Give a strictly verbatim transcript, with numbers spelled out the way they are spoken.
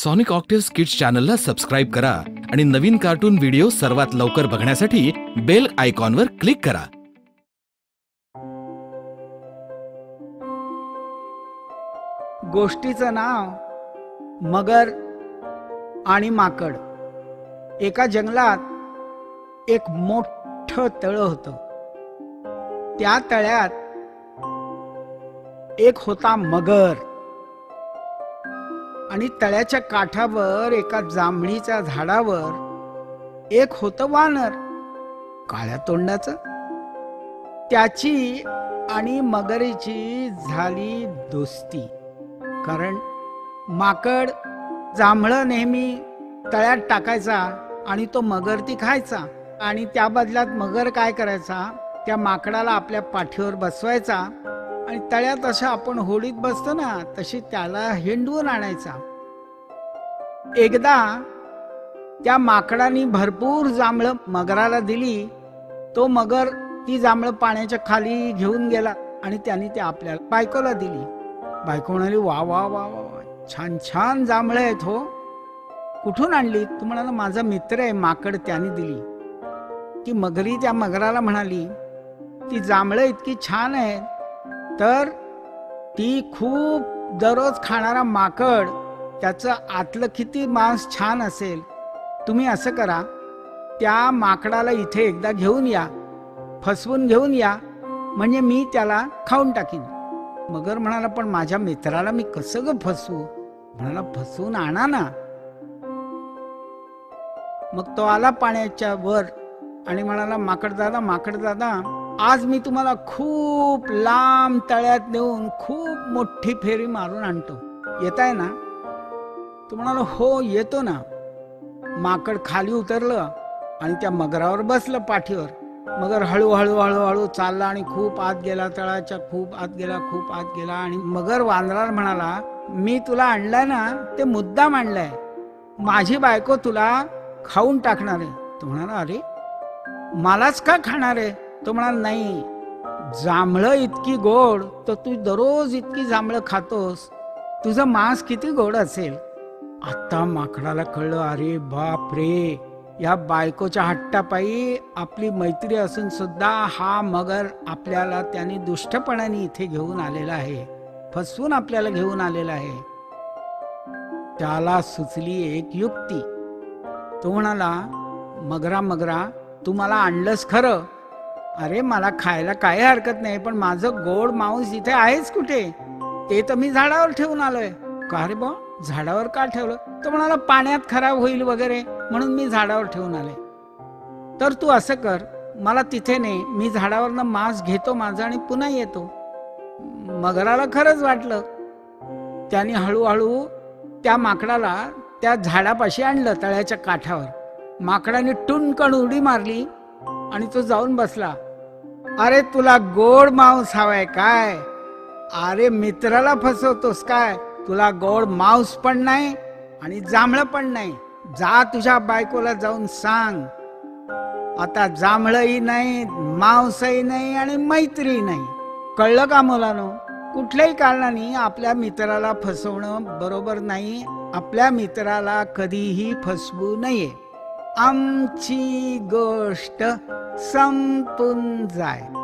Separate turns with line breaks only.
Sonic Octaves Kids चॅनलला subscribe करा आणि नवीन कार्टून व्हिडिओ सर्वात लवकर बघण्यासाठी बेल आयकॉनवर क्लिक करा।
गोष्टीचं नाव मगर आणि माकड। एका जंगलात एक मोठं तळ होतं। त्या तळ्यात एक होता मगर आणि तळ्याच्या काठावर एका जांभळीच्या झाडावर एक होतं वानर, काळ्या तोंडाचं। त्याची आणि मगरीची झाली दोस्ती, कारण माकड जांभळं नेहमी तळ्यात टाकायचा आणि तो मगर ती खायचा, आणि त्या बदल्यात मगर काय करायचा, त्या माकडाला आपल्या पाठीवर बसवायचा आणि तळ्यात असं आपण होडीत बसतो ना तशी त्याला हिंडवून आणायचा। एकदा त्या माकडाने भरपूर जांभळं मगराला दिली। तो मगर ती जांभळं पाण्याच्या खाली घेऊन गेला आणि त्याने ते आपल्या बायकोला दिली। बायको म्हणाली, वा वा वा वा, छान छान जांभळं आहेत हो, कुठून आणली? तू म्हणाला, माझा मित्र आहे माकड, त्याने दिली। ती मगरी त्या मगराला म्हणाली, ती जांभळं इतकी छान आहेत तर ती खूप दररोज खाणारा माकड, त्याचं आतलं किती मांस छान असेल। तुम्ही असं करा, त्या माकडाला इथे एकदा घेऊन या, फसवून घेऊन या, म्हणजे मी त्याला खाऊन टाकीन। मगर म्हणाला, पण माझ्या मित्राला मी कसं ग फसवू? म्हणाला, फसवून आणा ना। मग तो आला पाण्याच्या वर आणि म्हणाला, माकड दादा, माकड दादा, आज मी तुम्हाला खूप लांब तळ्यात नेऊन खूप मोठी फेरी मारून आणतो, येताय ना? तो म्हणाला, हो येतो ना। माकड खाली उतरलं आणि त्या मगरावर बसलं पाठीवर। मगर हळूहळू हळूहळू चालला आणि खूप आत गेला, तळाच्या खूप आत गेला, खूप आत गेला। आणि मगर वानराला म्हणाला, मी तुला आणलाय ना ते मुद्दाम आणलाय, माझी बायको तुला खाऊन टाकणार आहे। तो म्हणाला, अरे मलाच का खाणार आहे? तो म्हणाला, नाही, जांभळं इतकी गोड तर तू दररोज इतकी जांभळं खातोस, तुझं मांस किती गोड असेल। आता माकडाला कळलं, अरे बाप रे, या बायकोच्या हट्टापायी आपली मैत्री असून सुद्धा हा मगर आपल्याला त्याने दुष्टपणाने इथे घेऊन आलेला आहे, फसवून आपल्याला घेऊन आलेला आहे। त्याला सुचली एक युक्ती। तो म्हणाला, मगरा मगरा, तू मला आणलंस खरं, अरे मला खायला काही हरकत नाही, पण माझं गोड मांस इथे आहेच कुठे? ते तर मी झाडावर ठेवून आलोय। का रे बा, झाडावर का ठेवलं? तो म्हणाला, पाण्यात खराब होईल वगैरे म्हणून मी झाडावर ठेवून आले। तर तू असं कर, मला तिथे ने, मी झाडावरनं मांस घेतो माझं आणि पुन्हा येतो। मगराला खरंच वाटलं। त्याने हळूहळू त्या माकडाला त्या झाडापाशी आणलं तळ्याच्या काठावर। माकडाने टुनकन उडी मारली आणि तो जाऊन बसला। अरे तुला गोड मांस हवाय काय? अरे मित्राला फसवतोस काय? तुला गोड मांस पण नाही आणि जांभळं पण नाही। जा तुझ्या बायकोला जाऊन सांग, आता जांभळंही नाही, मांसही नाही आणि मैत्री नाही। कळलं का मुलांनो? कुठल्याही कारणाने आपल्या मित्राला फसवणं बरोबर नाही, आपल्या मित्राला कधीही फसवू नये। आमची गोष्ट संपून जाय।